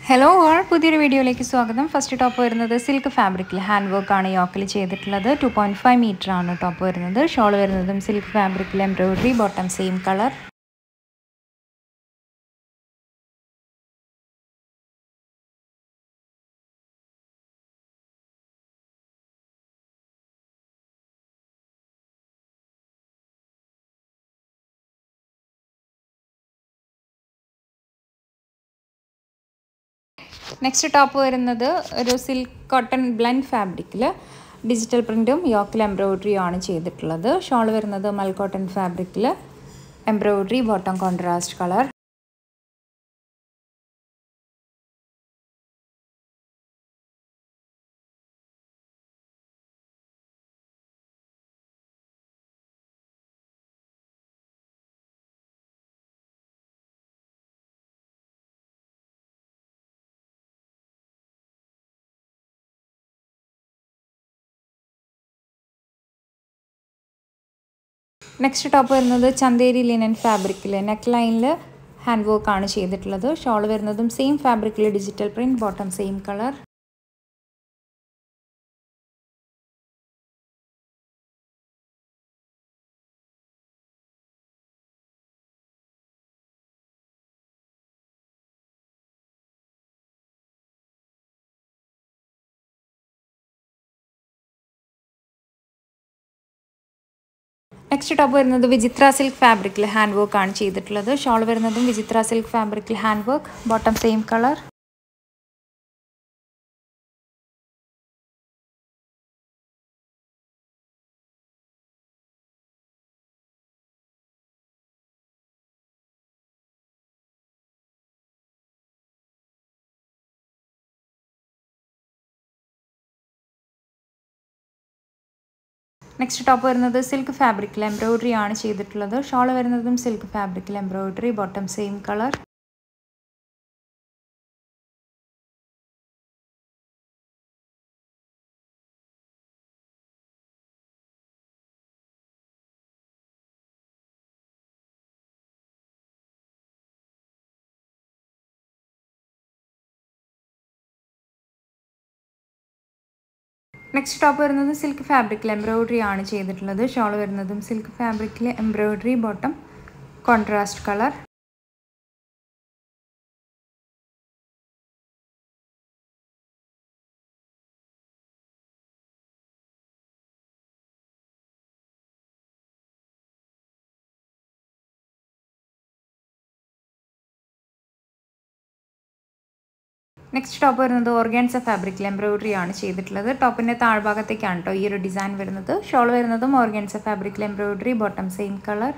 Hello all പുതിയൊരു വീഡിയോയിലേക്ക് സ്വാഗതം. ഫസ്റ്റ് ടോപ്പ് വരുന്നത് സിൽക്ക് ഫാബ്രിക്കിൽ ഹാൻഡ് വർക്കാണ് യോക്കിൽ ചെയ്തിട്ടുള്ളത്. 2.5 മീറ്റർ ആണ് ടോപ്പ് വരുന്നത്. ഷോൾ വരുന്നതും സിൽക്ക് ഫാബ്രിക്കിൽ embroidery, bottom same colour. Next top വരുന്നത് ഒരു സിൽക്ക് കോട്ടൺ ബ്ലെൻഡ് ഫാബ്രിക്കിൽ ഡിജിറ്റൽ പ്രിൻറ്റും യോക്കിൽ എംബ്രോയിഡറിയും ആണ് ചെയ്തിട്ടുള്ളത്. ഷോൾ വരുന്നത് മൽ കോട്ടൺ ഫാബ്രിക്കിൽ embroidery, bottom contrast colour. Next top വരുന്നത് ചന്തേരി ലിനൻ ഫാബ്രിക്കിൽ നെക്ക് ലൈനിൽ ഹാൻഡ് വർക്ക് ആണ് ചെയ്തിട്ടുള്ളത്. ഷോൾ വരുന്നതും സെയിം ഫാബ്രിക്കിൽ digital print, bottom same colour. Next top വരുന്നത് വിചിത്ര സിൽക്ക് ഫാബ്രിക്കിൽ ഹാൻഡ് വർക്ക് ആണ് ചെയ്തിട്ടുള്ളത്. ഷോൾ വരുന്നതും വിചിത്ര സിൽക്ക് ഫാബ്രിക്കിൽ hand work, bottom same colour. Next top വരുന്നത് സിൽക്ക് ഫാബ്രിക്കിൽ എംബ്രോയിഡറി ആണ് ചെയ്തിട്ടുള്ളത്. ഷോൾ വരുന്നതും സിൽക്ക് ഫാബ്രിക്കിൽ embroidery, bottom same colour. Next top വരുന്നത് സിൽക്ക് ഫാബ്രിക്കിൽ എംബ്രോയിഡറി ആണ് ചെയ്തിട്ടുള്ളത്. ഷോൾ വരുന്നതും സിൽക്ക് ഫാബ്രിക്കിൽ embroidery, bottom contrast colour. Next top വരുന്നത് ഓർഗാൻസ ഫാബ്രിക്കിൽ എംബ്രോയിഡറി ആണ് ചെയ്തിട്ടുള്ളത്. ടോപ്പിൻ്റെ താഴ്ഭാഗത്തേക്കാണ് കേട്ടോ ഈ ഒരു ഡിസൈൻ വരുന്നത്. ഷോൾ വരുന്നതും ഓർഗാൻസ ഫാബ്രിക്കിൽ embroidery, bottom same colour.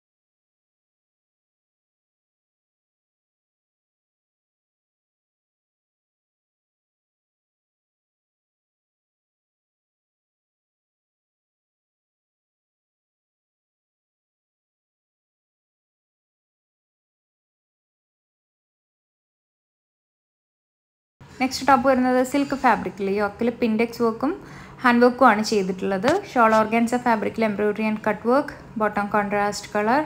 Next top വരുന്നത് സിൽക്ക് ഫാബ്രിക്കിൽ യോക്കിൽ പിൻഡെക്സ് വർക്കും ഹാൻഡ് വർക്കും ആണ് ചെയ്തിട്ടുള്ളത്. ഷോൾ ഓർഗാൻസ ഫാബ്രിക്കിൽ embroidery and cut work, bottom contrast colour.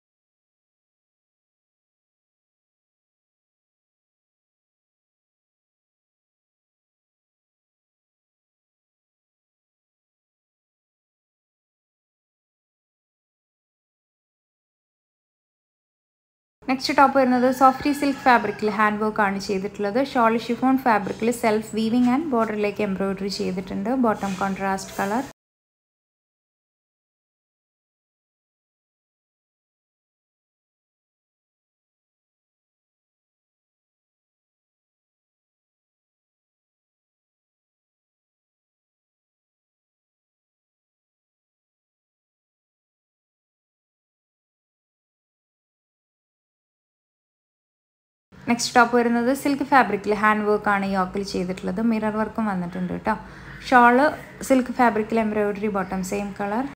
Next top വരുന്നത് സോഫ്റ്റി സിൽക്ക് ഫാബ്രിക്കിൽ ഹാൻഡ് വർക്ക് ആണ് ചെയ്തിട്ടുള്ളത്. ഷോൾ ഷിഫോൺ ഫാബ്രിക്കിൽ സെൽഫ് വീവിംഗ് ആൻഡ് ബോർഡറിലേക്ക് എംബ്രോയിഡറി ചെയ്തിട്ടുണ്ട്. Bottom contrast colour. Next top വരുന്നത് സിൽക്ക് ഫാബ്രിക്കിൽ ഹാൻഡ് വർക്ക് ആണ് യോക്കിൽ ചെയ്തിട്ടുള്ളത്. മിറർ വർക്കും വന്നിട്ടുണ്ട് കേട്ടോ. ഷോള് സിൽക്ക് ഫാബ്രിക്കിൽ എംബ്രോയിഡറി, ബോട്ടം സെയിം കളർ.